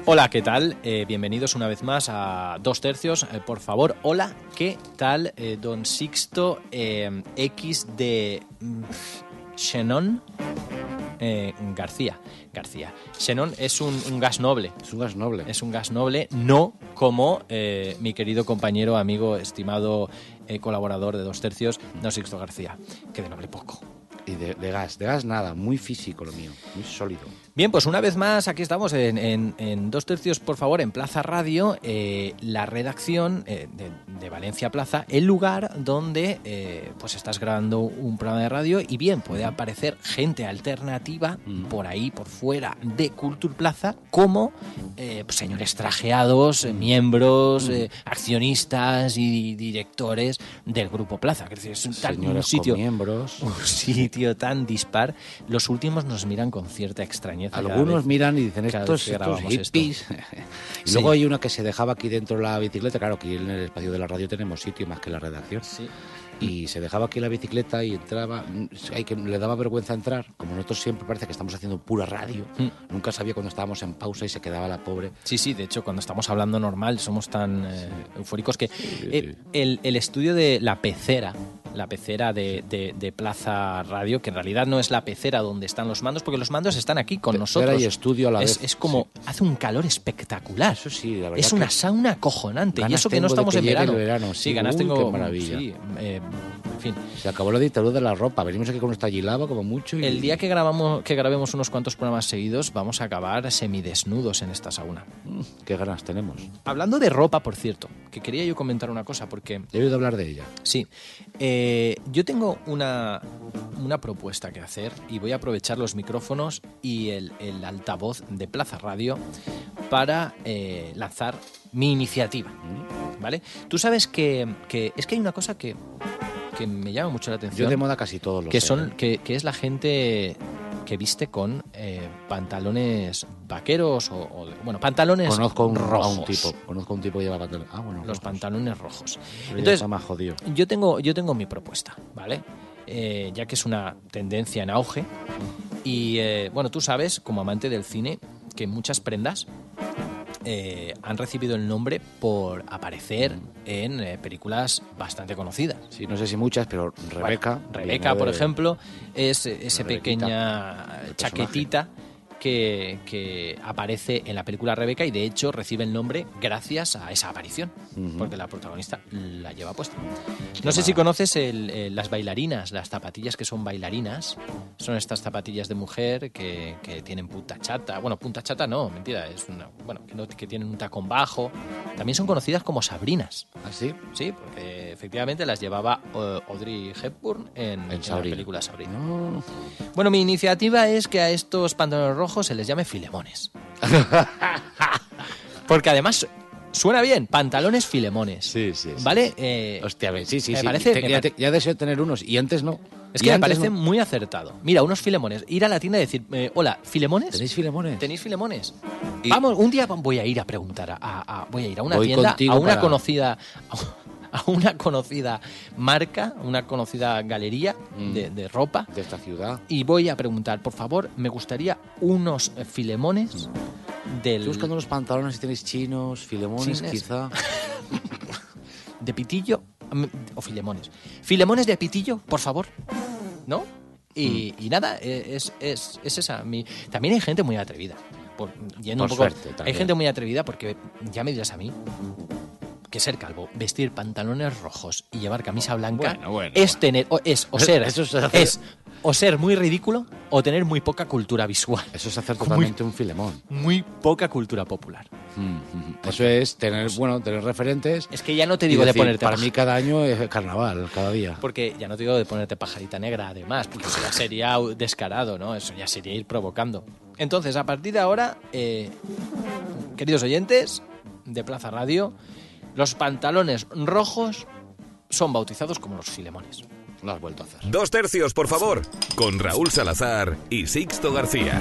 Hola, ¿qué tal? Bienvenidos una vez más a Dos Tercios. Por favor, hola, ¿qué tal? Don Sixto X de Xenón García. Xenón es un gas noble. Es un gas noble. Es un gas noble, no como mi querido compañero, amigo, estimado colaborador de Dos Tercios, Don Sixto García, que de noble poco. Y de gas nada, muy físico lo mío, muy sólido. Bien, pues una vez más aquí estamos en Dos Tercios, por favor, en Plaza Radio, la redacción de Valencia Plaza, el lugar donde pues estás grabando un programa de radio y bien, puede aparecer gente alternativa por ahí, por fuera de Culture Plaza, como pues, señores trajeados, miembros, accionistas y directores del Grupo Plaza. Es decir, es un sitio, miembros. Un sitio tan dispar. Los últimos nos miran con cierta extrañeza. Algunos miran y dicen estos hippies. Y luego hay una que se dejaba aquí dentro de la bicicleta. Claro, aquí en el espacio de la radio tenemos sitio más que la redacción. Sí. Y se dejaba aquí la bicicleta y entraba. Le daba vergüenza entrar. Como nosotros siempre parece que estamos haciendo pura radio. Nunca sabía cuando estábamos en pausa y se quedaba la pobre. Sí, de hecho, cuando estamos hablando normal somos tan eufóricos que el estudio de la pecera de Plaza Radio, que en realidad no es la pecera donde están los mandos, porque los mandos están aquí con nosotros. Y estudio a la vez. Es como, hace un calor espectacular. Eso sí, la verdad. Es una sauna acojonante. Y eso que no estamos en verano. Sí, ganas tengo. Qué maravilla. Sí, en fin. Se acabó la dictadura de la ropa. Venimos aquí con nuestra gilaba como mucho. Y... El día que grabemos unos cuantos programas seguidos, vamos a acabar semidesnudos en esta sauna. Qué ganas tenemos. Hablando de ropa, por cierto, que quería yo comentar una cosa, porque... He oído hablar de ella. Sí. Yo tengo una propuesta que hacer y voy a aprovechar los micrófonos y el altavoz de Plaza Radio para lanzar mi iniciativa, ¿vale? Tú sabes que es que hay una cosa que me llama mucho la atención. Yo de moda casi todos los que es la gente que viste con pantalones vaqueros bueno, pantalones rojos. Conozco un tipo que lleva pantalones. Los rojos. Pantalones rojos. Pero entonces, está más jodido. Yo tengo mi propuesta, ¿vale? Ya que es una tendencia en auge y bueno, tú sabes, como amante del cine, que muchas prendas han recibido el nombre por aparecer en películas bastante conocidas. Sí, no sé si muchas, pero Rebeca... Bueno, Rebeca, por ejemplo, es esa pequeña chaquetita que aparece en la película Rebeca y de hecho recibe el nombre gracias a esa aparición, porque la protagonista la lleva puesta. No sé si conoces las bailarinas, las zapatillas que son bailarinas. Son estas zapatillas de mujer que tienen punta chata. Bueno, punta chata no, mentira, es una, bueno, que tienen un tacón bajo. También son conocidas como sabrinas. ¿Ah, sí? Sí, porque efectivamente las llevaba Audrey Hepburn en la película Sabrina. No. Bueno, mi iniciativa es que a estos pantalones rojos se les llame filemones. Porque además suena bien, pantalones filemones. Sí. ¿Vale? Hostia, sí. Me parece, ya deseo tener unos y antes no. Es que me parece muy acertado. Mira, unos filemones. Ir a la tienda y decir, hola, ¿filemones? ¿Tenéis filemones? ¿Tenéis filemones? Vamos, un día voy a ir a preguntar, voy a ir a una tienda, a una conocida marca, una conocida galería de ropa de esta ciudad, y voy a preguntar, por favor, me gustaría unos filemones del... Estoy buscando unos pantalones si tenéis chinos, filemones quizá. De pitillo o filemones. Filemones de pitillo, por favor, ¿no? Y nada, es esa. También hay gente muy atrevida. Por suerte, hay gente muy atrevida porque ya me dirás a mí que ser calvo, vestir pantalones rojos y llevar camisa blanca tener o ser muy ridículo o tener muy poca cultura visual. Eso es hacer totalmente un filemón. Muy poca cultura popular. Eso es tener referentes. Es que ya no te digo de ponerte... Para mí cada año es carnaval, cada día. Porque ya no te digo de ponerte pajarita negra, además, porque eso ya sería descarado, ¿no? Eso ya sería ir provocando. Entonces, a partir de ahora, queridos oyentes de Plaza Radio, los pantalones rojos son bautizados como los filemones. Lo has vuelto a hacer. Dos tercios, por favor, con Raúl Salazar y Sixto García.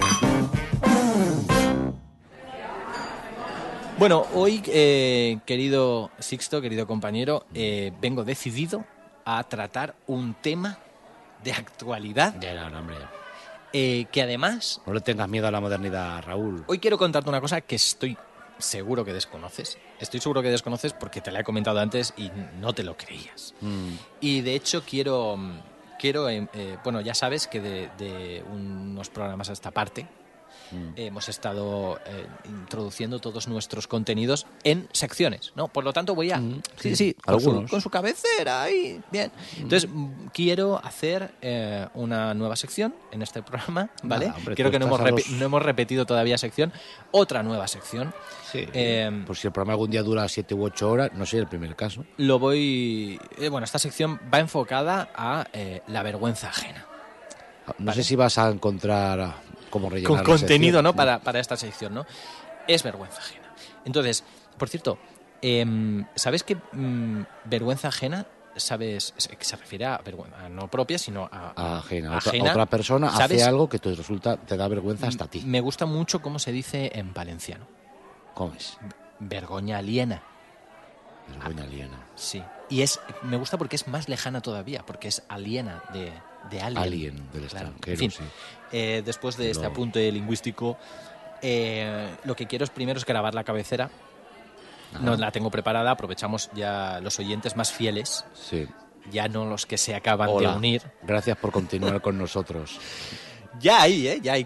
Bueno, hoy, querido Sixto, querido compañero, vengo decidido a tratar un tema de actualidad. Ya era, hombre. Que además... No le tengas miedo a la modernidad, Raúl. Hoy quiero contarte una cosa que estoy seguro que desconoces. Estoy seguro que desconoces porque te la he comentado antes y no te lo creías. Y de hecho quiero bueno, ya sabes que de unos programas a esta parte hemos estado introduciendo todos nuestros contenidos en secciones, ¿no? Por lo tanto voy a... Sí, con su cabecera ahí, bien. Entonces quiero hacer una nueva sección en este programa, ¿vale? Hombre, Creo que no hemos repetido todavía sección. Otra nueva sección. Sí. Por si el programa algún día dura 7 u 8 horas, no sé el primer caso. Bueno, esta sección va enfocada a la vergüenza ajena. No sé si vas a encontrar cómo rellenar con la contenido, sección, ¿no? Para esta sección, ¿no? Es vergüenza ajena. Entonces, por cierto, ¿sabes que vergüenza ajena, sabes, que se refiere a vergüenza no propia, sino a ajena? ajena? Otra persona ¿Sabes? hace algo que te da vergüenza hasta a ti. Me gusta mucho cómo se dice en valenciano. ¿Cómo es? Vergoña aliena. Vergüenza aliena. Sí. Y me gusta porque es más lejana todavía, porque es aliena de alien. Alien del Claro. extranjero, En fin, sí. después de este apunte lingüístico, lo que quiero primero es grabar la cabecera. No la tengo preparada, aprovechamos ya los oyentes más fieles, Sí. ya no los que se acaban Hola. de unir. Gracias por continuar con nosotros. Ya hay, ya hay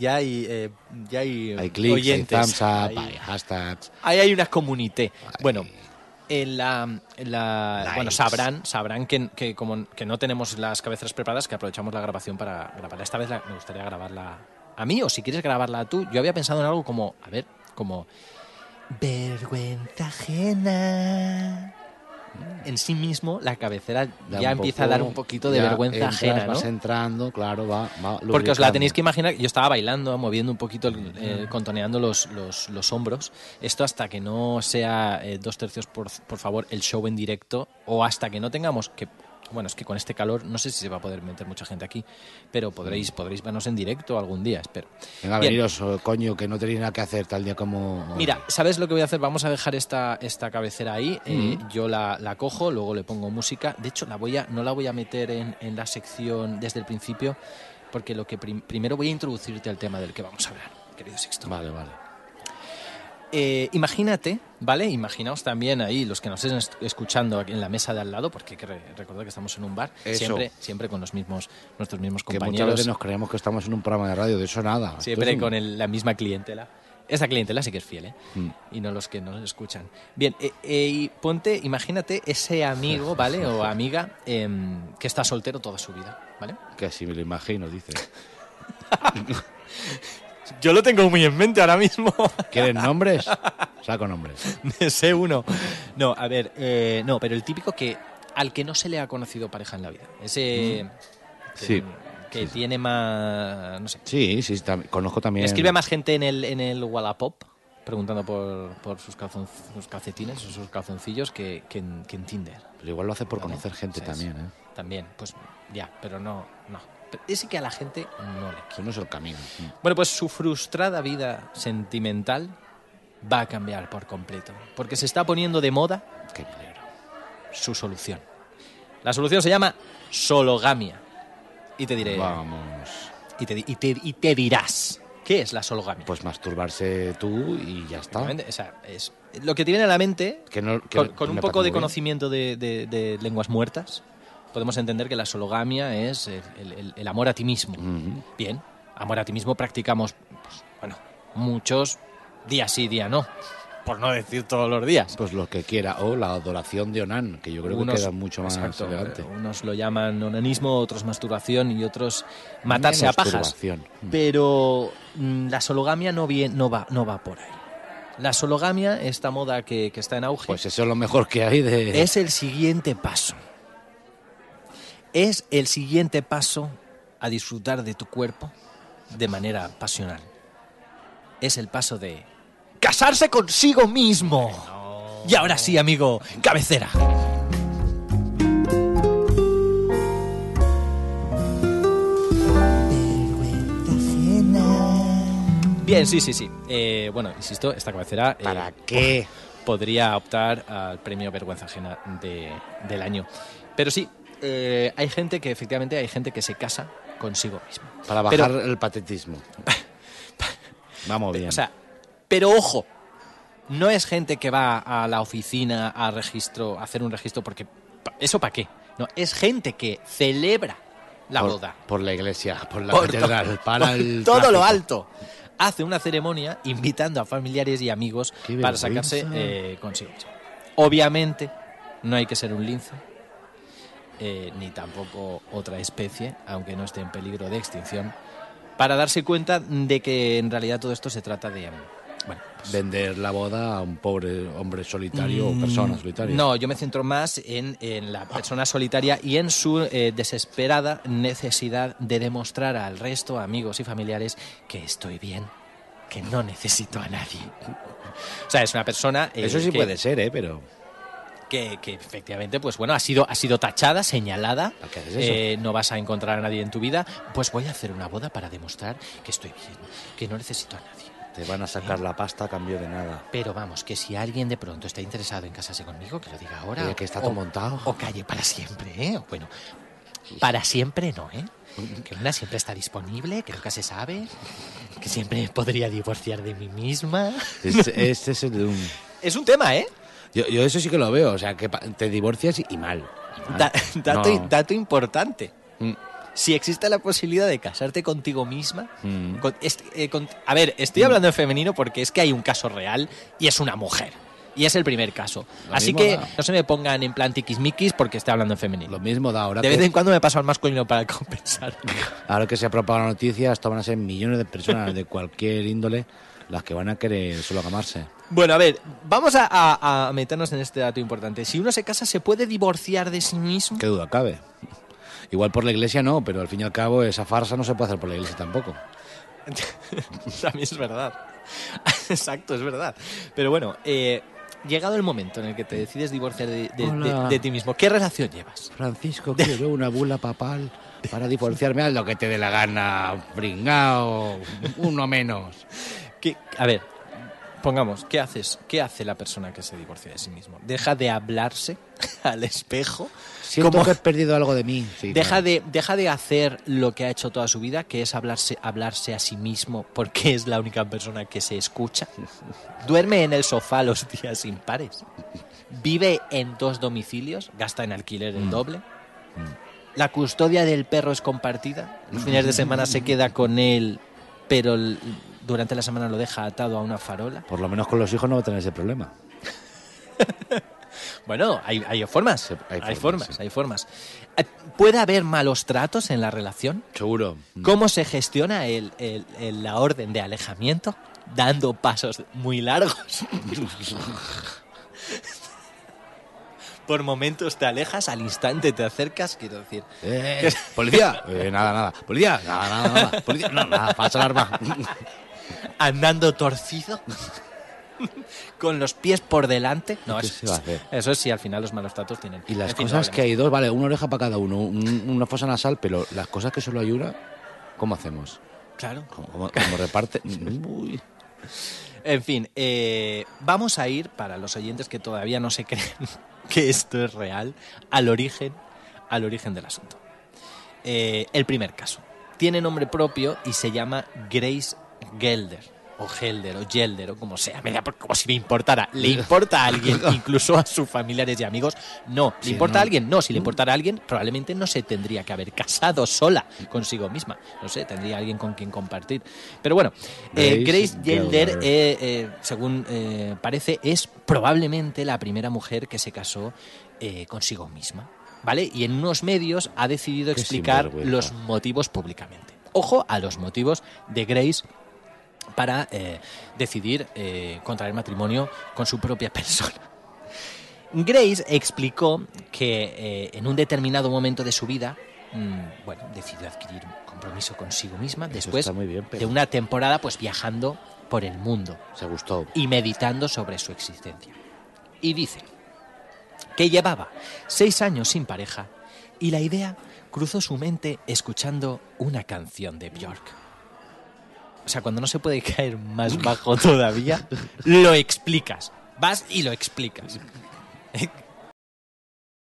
Hay clics, oyentes. hay thumbs up, hay hashtags. Ahí hay una comunité. Bueno, bueno, sabrán que como que no tenemos las cabeceras preparadas, que aprovechamos la grabación para grabarla. Esta vez me gustaría grabarla a mí, o si quieres grabarla tú. Yo había pensado en algo como, como vergüenza ajena. En sí mismo, la cabecera ya empieza a dar un poquito de vergüenza ajena, ¿no? Vas entrando, claro, va Porque os la tenéis que imaginar. Yo estaba bailando, moviendo un poquito, contoneando los hombros. Esto hasta que no sea 2/3, por favor, el show en directo, o hasta que no tengamos que... Bueno, es que con este calor no sé si se va a poder meter mucha gente aquí, pero podréis vernos en directo algún día, espero. Venga, Bien. veniros, coño, que no tenéis nada que hacer tal día como... Mira, ¿sabes lo que voy a hacer? Vamos a dejar esta cabecera ahí. Yo la cojo, luego le pongo música. De hecho, no la voy a meter en la sección desde el principio, porque lo que primero voy a introducirte al tema del que vamos a hablar, querido Sixto. Vale. Imagínate, ¿vale? Imaginaos también ahí los que nos estén escuchando aquí en la mesa de al lado, porque hay que recordar que estamos en un bar, Eso. siempre con nuestros mismos Que muchas compañeros. veces nos creemos que estamos en un programa de radio, de eso nada. Siempre Esto es con la misma clientela. Esa clientela sí que es fiel, ¿eh? Y no los que nos escuchan. Bien, y imagínate ese amigo, ¿vale? O amiga que está soltero toda su vida, ¿vale? Que así me lo imagino, dice. Yo lo tengo muy en mente ahora mismo. ¿Quieren nombres? Saco nombres. Sé uno. No, a ver, no, pero el típico al que no se le ha conocido pareja en la vida. Ese... Sí. Que tiene más... no sé. Sí, conozco también... Escribe más gente en el Wallapop preguntando por sus calcetines o sus calzoncillos que en Tinder. Pero igual lo hace por ¿Vale? conocer gente ¿Sabes? también, ¿eh? También, pues ya, pero no. Pero ese que a la gente no le quiere. Eso no es el camino. Bueno, pues su frustrada vida sentimental va a cambiar por completo, porque se está poniendo de moda Qué milagro. su solución. La solución se llama sologamia. Y te diré... Vamos. Y te dirás, ¿qué es la sologamia? Pues masturbarse tú y ya está. O sea, es lo que te viene a la mente, Que no, con un me poco parece de muy conocimiento de lenguas muertas, podemos entender que la sologamia es el amor a ti mismo. Ujú. Bien, amor a ti mismo practicamos, pues, bueno, muchos, día sí, día no, por no decir todos los días. Pues lo que quiera. O la adoración de Onán, que yo creo que queda mucho más exacto, elegante. Unos lo llaman onanismo, otros masturbación y otros matarse a pajas. Masturbación. Pero la sologamia no va por ahí. La sologamia, esta moda que está en auge, Pues eso es lo mejor que hay de... es el siguiente paso. Es el siguiente paso a disfrutar de tu cuerpo de manera pasional. Es el paso de casarse consigo mismo. Y ahora sí, amigo, cabecera. Bien, sí. Bueno, insisto, esta cabecera... ¿Para qué? Podría optar al premio Vergüenza Ajena del año. Pero sí, hay gente que se casa consigo mismo. Para bajar el patetismo. Vamos bien. O sea, pero ojo, No es gente que va a la oficina a hacer un registro porque... ¿Eso para qué? No, es gente que celebra la boda. Por la iglesia, por la catedral, para el todo tráfico. lo alto. Hace una ceremonia invitando a familiares y amigos para sacarse consigo. Obviamente, no hay que ser un lince, ni tampoco otra especie, aunque no esté en peligro de extinción, para darse cuenta de que en realidad todo esto se trata de... Bueno, pues, vender la boda a un pobre hombre solitario o persona solitaria. No, yo me centro más en la persona solitaria y en su desesperada necesidad de demostrar al resto, amigos y familiares, que estoy bien, que no necesito a nadie. O sea, es una persona... Eso sí puede ser, pero... Que efectivamente, pues bueno, ha sido tachada, señalada. ¿Para qué haces eso? No vas a encontrar a nadie en tu vida. Pues voy a hacer una boda para demostrar que estoy bien, que no necesito a nadie. Te van a sacar la pasta a cambio de nada. Pero vamos, que si alguien de pronto está interesado en casarse conmigo, que lo diga ahora. Que está todo montado. O calle para siempre, ¿eh? Bueno, para siempre no, ¿eh? Que una siempre está disponible, que nunca se sabe, que siempre podría divorciar de mí misma. Es un tema, ¿eh? Yo eso sí que lo veo, o sea, que te divorcias y mal. Dato importante. Si existe la posibilidad de casarte contigo misma... a ver, estoy hablando en femenino porque es que hay un caso real y es una mujer. Y es el primer caso. Así que no se me pongan en plan tiquismiquis porque estoy hablando en femenino. Lo mismo da ahora. De vez en cuando me paso al masculino para compensar. Ahora que se ha propagado la noticia, esto van a ser millones de personas de cualquier índole las que van a querer solo amarse. Bueno, a ver, vamos a meternos en este dato importante. Si uno se casa, ¿se puede divorciar de sí mismo? ¿Qué duda cabe? Igual por la iglesia no, pero al fin y al cabo esa farsa no se puede hacer por la iglesia tampoco. También es verdad. Exacto, es verdad. Pero bueno, llegado el momento en el que te decides divorciar de ti mismo, ¿qué relación llevas? Francisco, quiero una bula papal para divorciarme. Haz lo que te dé la gana, pringao, uno menos. A ver, pongamos, ¿qué haces? ¿Qué hace la persona que se divorcia de sí mismo? ¿Deja de hablarse al espejo? Siento que he perdido algo de mí. Sí, deja de hacer lo que ha hecho toda su vida, que es hablarse a sí mismo, porque es la única persona que se escucha. Duerme en el sofá los días impares. Vive en 2 domicilios, gasta en alquiler el doble. La custodia del perro es compartida. Los fines de semana se queda con él, pero durante la semana lo deja atado a una farola. Por lo menos con los hijos no va a tener ese problema. Bueno, hay formas. Hay formas. ¿Puede haber malos tratos en la relación? Seguro. ¿Cómo se gestiona la orden de alejamiento? Dando pasos muy largos. Por momentos te alejas, al instante te acercas, quiero decir. ¿Policía? Nada. ¿Policía? Nada. ¿Policía? No, nada, falsa alarma. Andando torcido. Con los pies por delante. No, ¿Qué se va a hacer? Eso sí, al final los malos tratos tienen. Y las cosas que hay 2, vale, una oreja para cada uno, una fosa nasal, pero las cosas que solo hay una, ¿cómo hacemos? Claro. ¿Cómo reparte? Uy. En fin, vamos a ir, para los oyentes que todavía no se creen que esto es real, al origen del asunto. El primer caso. Tiene nombre propio y se llama Grace Gelder. O Gelder, o Gelder, o como sea, como si me importara. ¿Le importa a alguien, incluso a sus familiares y amigos? No. ¿Le importa a alguien? No. Si le importara a alguien, probablemente no se tendría que haber casado sola consigo misma. No sé, tendría alguien con quien compartir. Pero bueno, Grace Gelder, según parece, es probablemente la primera mujer que se casó consigo misma. ¿Vale? Y en unos medios ha decidido explicar los motivos públicamente. Ojo a los motivos de Grace para decidir contraer matrimonio con su propia persona. Grace explicó que en un determinado momento de su vida, decidió adquirir un compromiso consigo misma después de una temporada pues viajando por el mundo. Se gustó. Y meditando sobre su existencia. Y dice que llevaba 6 años sin pareja y la idea cruzó su mente escuchando una canción de Björk. O sea, cuando no se puede caer más bajo todavía, lo explicas. Vas y lo explicas.